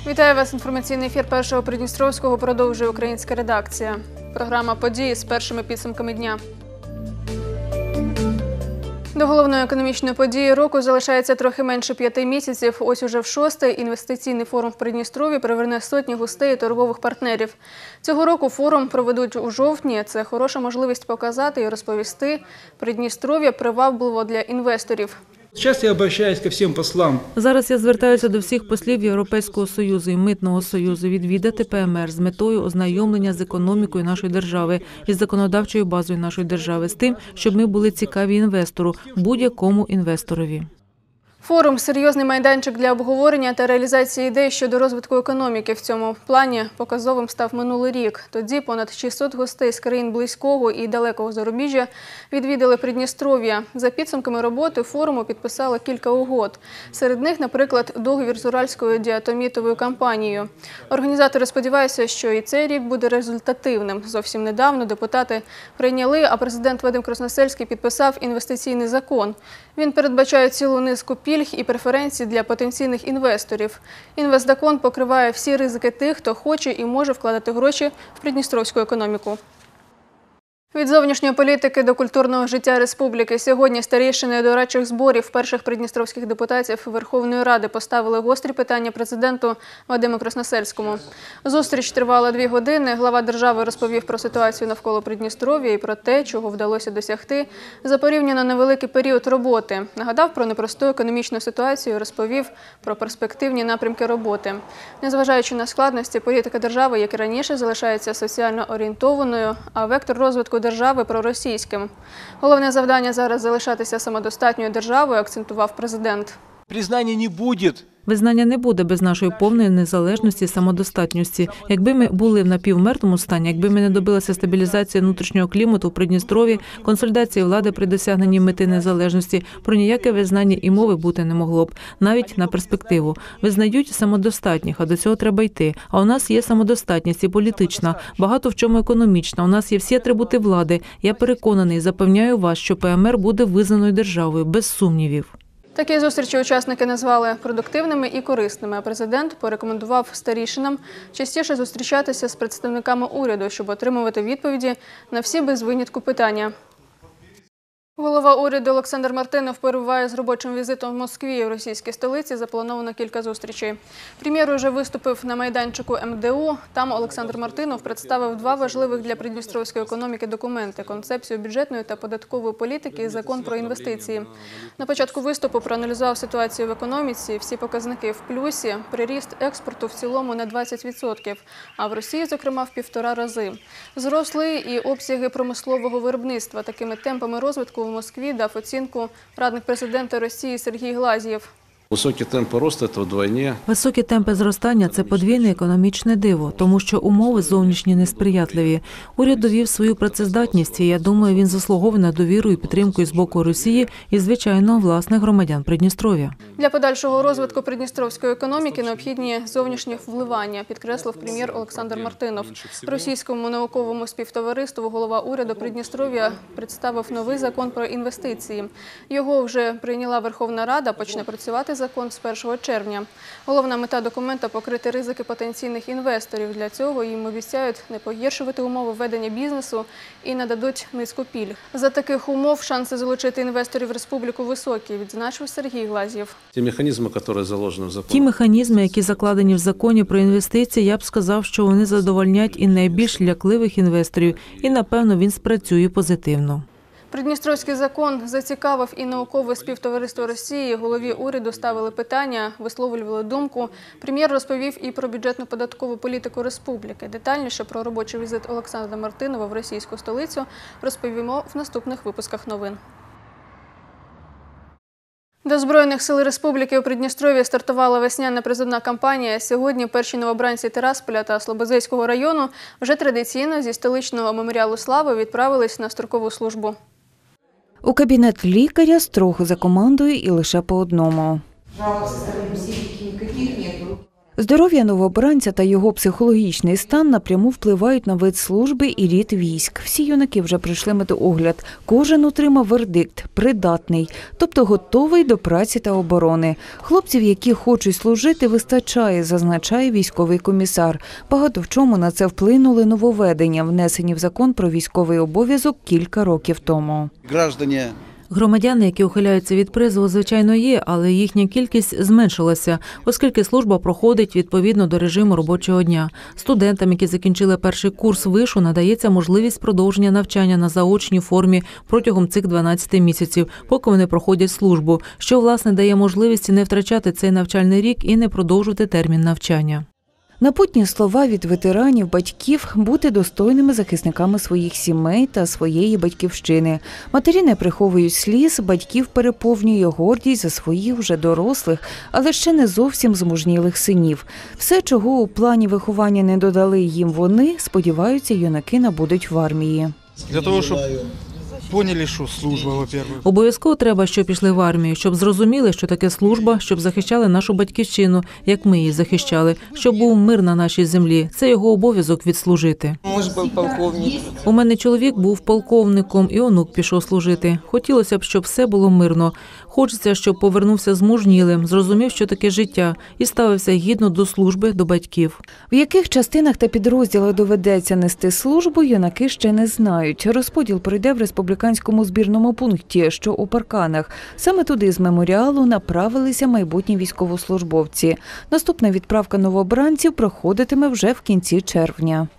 Вітаю вас. Інформаційний ефір Першого Придністровського продовжує українська редакція. Програма «Події» з першими підсумками дня. До головної економічної події року залишається трохи менше 5 місяців. Ось уже в шостий інвестиційний форум в Придністров'ї приверне сотні гостей і торгових партнерів. Цього року форум проведуть у жовтні. Це хороша можливість показати і розповісти Придністров'я привабливо для інвесторів. Зараз я звертаюся до всіх послів Європейського Союзу і Митного Союзу відвідати ПМР з метою ознайомлення з економікою нашої держави, із законодавчою базою нашої держави, з тим, щоб ми були цікаві інвестору, будь-якому інвесторові. Форум – серйозний майданчик для обговорення та реалізації ідей щодо розвитку економіки. В цьому плані показовим став минулий рік. Тоді понад 600 гостей з країн близького і далекого зарубіжжя відвідали Придністров'я. За підсумками роботи форуму підписали кілька угод. Серед них, наприклад, договір з Уральською діатомітовою компанією. Організатори сподіваються, що і цей рік буде результативним. Зовсім недавно депутати прийняли, а президент Вадим Красносельський підписав інвестиційний закон. Він передбачає цілу низку пільг і преференцій для потенційних інвесторів. Інвестзакон покриває всі ризики тих, хто хоче і може вкладати гроші в придністровську економіку. Від зовнішньої політики до культурного життя республіки. Сьогодні старейшини дорадчих зборів перших придністровських депутатів Верховної Ради поставили гострі питання президенту Вадиму Красносельському. Зустріч тривала 2 години. Глава держави розповів про ситуацію навколо Придністров'я і про те, чого вдалося досягти за порівняно невеликий період роботи. Нагадав про непросту економічну ситуацію і розповів про перспективні напрямки роботи. Незважаючи на складності, політика держави, як і раніше, залишається соціально орієнтованою, а вектор розвитку держави проросійським. Головне завдання зараз – залишатися самодостатньою державою, акцентував президент. Визнання не буде без нашої повної незалежності і самодостатності. Якби ми були в напівмертвому стані, якби ми не добилися стабілізації внутрішнього клімату в Придністров'ї, консолідації влади при досягненні мети незалежності, про ніяке визнання і мови бути не могло б, навіть на перспективу. Визнають самодостатніх, а до цього треба йти. А у нас є самодостатність і політична, багато в чому економічна. У нас є всі атрибути влади. Я переконаний, запевняю вас, що ПМР буде визнаною державою, без сумнівів. Такі зустрічі учасники назвали продуктивними і корисними, а президент порекомендував старішинам частіше зустрічатися з представниками уряду, щоб отримувати відповіді на всі без винятку питання. Голова уряду Олександр Мартинов перебуває з робочим візитом в Москві. У російській столиці заплановано кілька зустрічей. Прем'єр уже виступив на майданчику МДУ. Там Олександр Мартинов представив 2 важливих для придністровської економіки документи – концепцію бюджетної та податкової політики і закон про інвестиції. На початку виступу проаналізував ситуацію в економіці. Всі показники в плюсі. Приріст експорту в цілому на 20%, а в Росії, зокрема, в 1,5 рази. Зросли і обсяги промислового виробництва. Такими темпами розвитку в Москві дав оцінку радник президента Росії Сергій Глазьєв. Високі темпи росту – це вдвойне. Високі темпи зростання – це подвійне економічне диво, тому що умови зовнішні несприятливі. Уряд довів свою працездатність, і я думаю, він заслуговує на довіру і підтримку з боку Росії і, звичайно, власних громадян Придністров'я. Для подальшого розвитку придністровської економіки необхідні зовнішні вливання, підкреслив прем'єр Олександр Мартинов. Російському науковому співтовариству голова уряду Придністров'я представив новий закон про інвестиції. Його вже прийняла Верховна Рада, почне працювати закон з 1 червня. Головна мета документа – покрити ризики потенційних інвесторів. Для цього їм обіцяють не погіршувати умови ведення бізнесу і нададуть низку пільг. За таких умов шанси залучити інвесторів в республіку високі, відзначив Сергій Глазьєв. Ті механізми, які закладені в законі про інвестиції, я б сказав, що вони задовольнять і найбільш лякливих інвесторів, і, напевно, він спрацює позитивно. Придністровський закон зацікавив і наукове співтовариство Росії. Голові уряду ставили питання, висловлювали думку. Прем'єр розповів і про бюджетну податкову політику республіки. Детальніше про робочий візит Олександра Мартинова в російську столицю розповімо в наступних випусках новин. До Збройних сил республіки у Придністров'ї стартувала весняна призовна кампанія. Сьогодні перші новобранці Тирасполя та Слободзейського району вже традиційно зі столичного меморіалу слави відправились на строкову службу. У кабінет лікаря строго за командою і лише по одному. Здоров'я новобранця та його психологічний стан напряму впливають на вид служби і рід військ. Всі юнаки вже пройшли медоогляд. Кожен отримав вердикт – придатний, тобто готовий до праці та оборони. Хлопців, які хочуть служити, вистачає, зазначає військовий комісар. Багато в чому на це вплинули нововведення, внесені в закон про військовий обов'язок кілька років тому. Громадяни, які ухиляються від призову, звичайно, є, але їхня кількість зменшилася, оскільки служба проходить відповідно до режиму робочого дня. Студентам, які закінчили перший курс вишу, надається можливість продовження навчання на заочній формі протягом цих 12 місяців, поки вони проходять службу, що, власне, дає можливість не втрачати цей навчальний рік і не продовжувати термін навчання. Напутні слова від ветеранів, батьків – бути достойними захисниками своїх сімей та своєї батьківщини. Матері не приховують сліз, батьків переповнює гордість за своїх вже дорослих, але ще не зовсім змужнілих синів. Все, чого у плані виховання не додали їм вони, сподіваються, юнаки набудуть в армії. Для того, щоб поняли, що служба, во-первых. Обов'язково треба, щоб пішли в армію, щоб зрозуміли, що таке служба, щоб захищали нашу батьківщину, як ми її захищали, щоб був мир на нашій землі. Це його обов'язок відслужити. Муж був полковник. У мене чоловік був полковником, і онук пішов служити. Хотілося б, щоб все було мирно. Хочеться, щоб повернувся змужнілим, зрозумів, що таке життя, і ставився гідно до служби, до батьків. В яких частинах та підрозділах доведеться нести службу, юнаки ще не знають. Розподіл пройде в республіканському збірному пункті, що у Парканах. Саме туди з меморіалу направилися майбутні військовослужбовці. Наступна відправка новобранців проходитиме вже в кінці червня.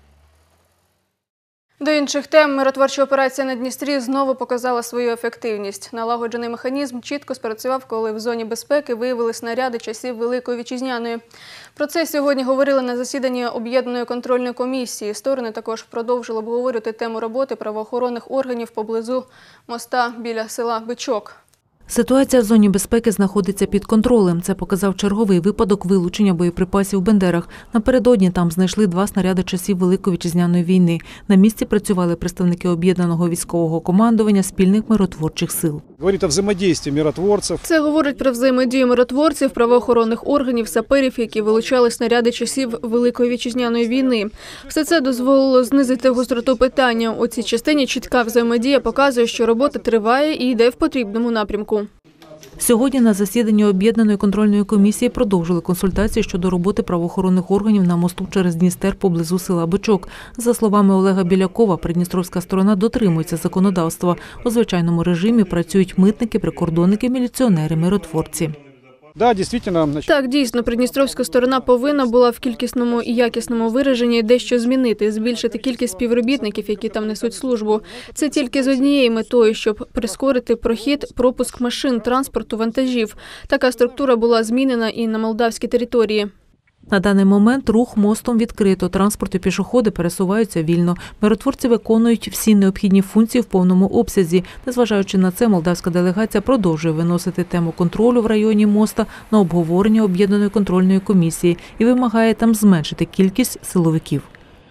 До інших тем, миротворча операція на Дністрі знову показала свою ефективність. Налагоджений механізм чітко спрацював, коли в зоні безпеки виявили снаряди часів Великої Вітчизняної. Про це сьогодні говорили на засіданні Об'єднаної контрольної комісії. Сторони також продовжили обговорювати тему роботи правоохоронних органів поблизу моста біля села Бичок. Ситуація в зоні безпеки знаходиться під контролем. Це показав черговий випадок вилучення боєприпасів в Бендерах. Напередодні там знайшли 2 снаряди часів Великої Вітчизняної війни. На місці працювали представники об'єднаного військового командування спільних миротворчих сил. Говорить о взаємодії миротворців. Це говорить про взаємодію миротворців, правоохоронних органів, саперів, які вилучали снаряди часів Великої Вітчизняної війни. Все це дозволило знизити гостроту питання. У цій частині чітка взаємодія показує, що робота триває і йде в потрібному напрямку. Сьогодні на засіданні Об'єднаної контрольної комісії продовжили консультації щодо роботи правоохоронних органів на мосту через Дністер поблизу села Бичок. За словами Олега Білякова, придністровська сторона дотримується законодавства. У звичайному режимі працюють митники, прикордонники, міліціонери, миротворці. Так, дійсно, придністровська сторона повинна була в кількісному і якісному вираженні дещо змінити, збільшити кількість співробітників, які там несуть службу. Це тільки з однією метою, щоб прискорити прохід, пропуск машин, транспорту, вантажів. Така структура була змінена і на молдавській території. На даний момент рух мостом відкрито, транспорт і пішоходи пересуваються вільно. Миротворці виконують всі необхідні функції в повному обсязі. Незважаючи на це, молдавська делегація продовжує виносити тему контролю в районі моста на обговорення Об'єднаної контрольної комісії і вимагає там зменшити кількість силовиків.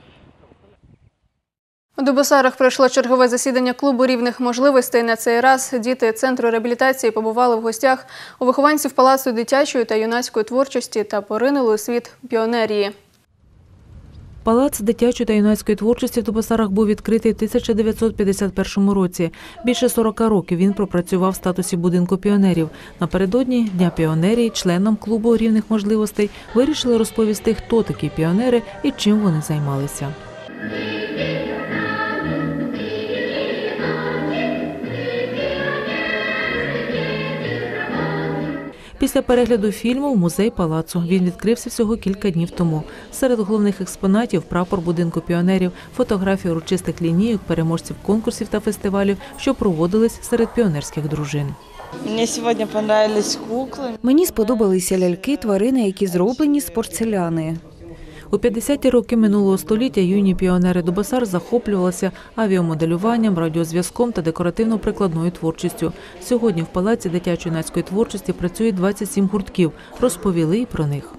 У Дубосарах пройшло чергове засідання клубу рівних можливостей. На цей раз діти Центру реабілітації побували в гостях у вихованців Палацу дитячої та юнацької творчості та поринули у світ піонерії. Палац дитячої та юнацької творчості в Дубосарах був відкритий в 1951 році. Більше 40 років він пропрацював в статусі будинку піонерів. Напередодні Дня піонерії членам клубу рівних можливостей вирішили розповісти, хто такі піонери і чим вони займалися. Після перегляду фільму в музей Палацу. Він відкрився всього кілька днів тому. Серед головних експонатів – прапор будинку піонерів, фотографії урочистих лінійок, переможців конкурсів та фестивалів, що проводились серед піонерських дружин. Мені сьогодні подобались кукли. Мені сподобалися ляльки, тварини, які зроблені з порцеляни. У 50-ті роки минулого століття юні піонери Дубосар захоплювалися авіамоделюванням, радіозв'язком та декоративно-прикладною творчістю. Сьогодні в Палаці дитячо-юнацької творчості працює 27 гуртків. Розповіли і про них.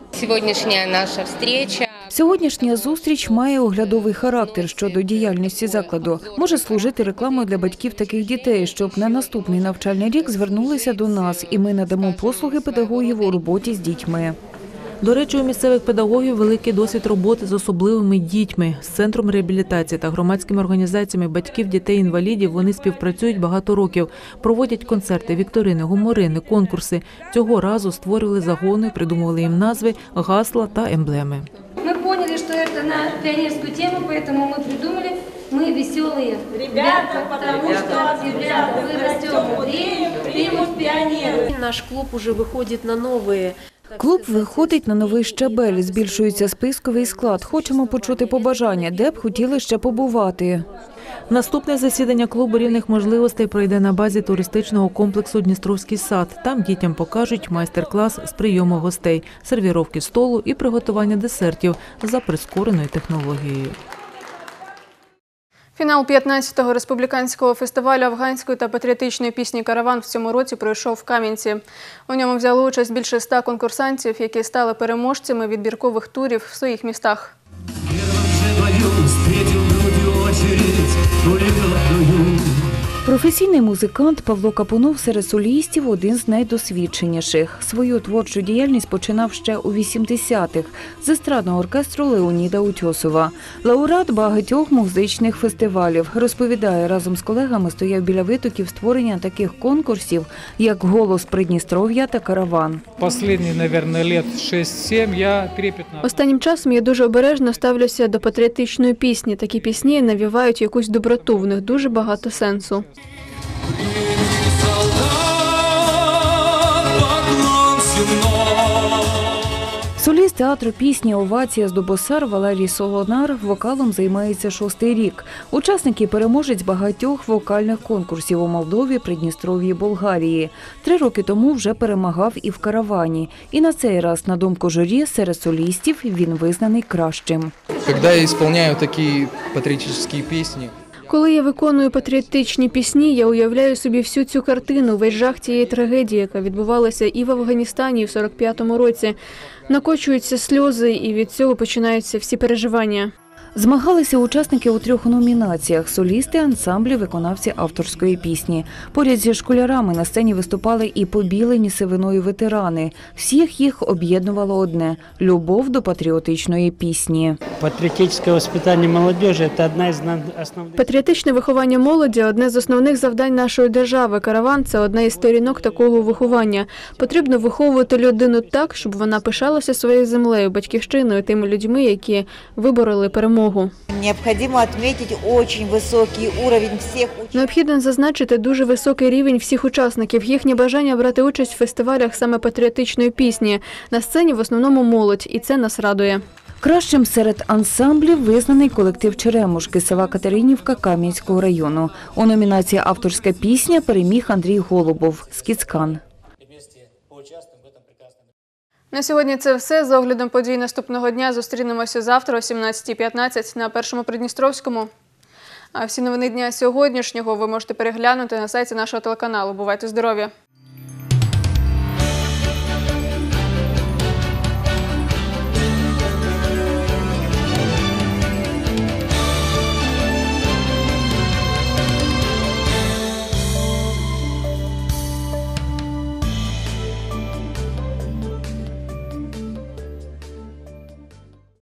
Сьогоднішня зустріч має оглядовий характер щодо діяльності закладу. Може служити рекламою для батьків таких дітей, щоб на наступний навчальний рік звернулися до нас, і ми надамо послуги педагогів у роботі з дітьми. До речі, у місцевих педагогів великий досвід роботи з особливими дітьми. З Центром реабілітації та громадськими організаціями батьків дітей-інвалідів вони співпрацюють багато років. Проводять концерти, вікторини, гуморини, конкурси. Цього разу створювали загони, придумували їм назви, гасла та емблеми. Мы поняли, что это на пионерскую тему, поэтому мы придумали «Мы веселые ребята», потому что ребята, вы растем мудрее, примут пионеры. Наш клуб уже выходит на новые. Клуб виходить на новий щабель, збільшується списковий склад. Хочемо почути побажання, де б хотіли ще побувати. Наступне засідання клубу рівних можливостей пройде на базі туристичного комплексу «Дністровський сад». Там дітям покажуть майстер-клас з прийому гостей, сервіровки столу і приготування десертів за прискореною технологією. Фінал 15-го республіканського фестивалю афганської та патріотичної пісні «Караван» в цьому році пройшов в Кам'янці. У ньому взяли участь більше 100 конкурсантів, які стали переможцями відбіркових турів в своїх містах. Професійний музикант Павло Капунов серед солістів – один з найдосвідченіших. Свою творчу діяльність починав ще у 80-х з естрадного оркестру Леоніда Утьосова. Лауреат багатьох музичних фестивалів. Розповідає, разом з колегами стояв біля витоків створення таких конкурсів, як «Голос Придністров'я» та «Караван». Останні, мабуть, років 6-7 я трепетно. Останнім часом я дуже обережно ставлюся до патріотичної пісні. Такі пісні навівають якусь доброту, в них дуже багато сенсу. Соліст театру пісні «Овація з Дубосар» Валерій Солонар вокалом займається 6-й рік. Учасник і переможець багатьох вокальних конкурсів у Молдові, Придністров'ї, Болгарії. 3 роки тому вже перемагав і в «Каравані». І на цей раз, на думку журі, серед солістів він визнаний кращим. Коли я виконую такі патріотичні пісні, Коли я виконую патріотичні пісні, я уявляю собі всю цю картину, весь жах цієї трагедії, яка відбувалася і в Афганістані, і в 45-му році. Накочуються сльози, і від цього починаються всі переживання. Змагалися учасники у 3 номінаціях – солісти, ансамблі, виконавці авторської пісні. Поряд зі школярами на сцені виступали і побілені сивиною ветерани. Всіх їх об'єднувало одне – любов до патріотичної пісні. Патріотичне воспитання молодіжі – це одна із основних. Патріотичне виховання молоді – одне з основних завдань нашої держави. «Караван» – це одна із сторінок такого виховання. Потрібно виховувати людину так, щоб вона пишалася своєю землею, батьківщиною, тими людьми, які вибороли перемогу. Необхідно зазначити дуже високий рівень всіх учасників, їхнє бажання брати участь в фестивалях саме патріотичної пісні. На сцені в основному молодь, і це нас радує. Кращим серед ансамблів визнаний колектив «Черемушки» села Катеринівка Кам'янського району. У номінації «Авторська пісня» переміг Андрій Голубов з Кіцкан. На сьогодні це все. За оглядом подій наступного дня зустрінемося завтра о 17:15 на Першому Придністровському. А всі новини дня сьогоднішнього ви можете переглянути на сайті нашого телеканалу. Бувайте здорові!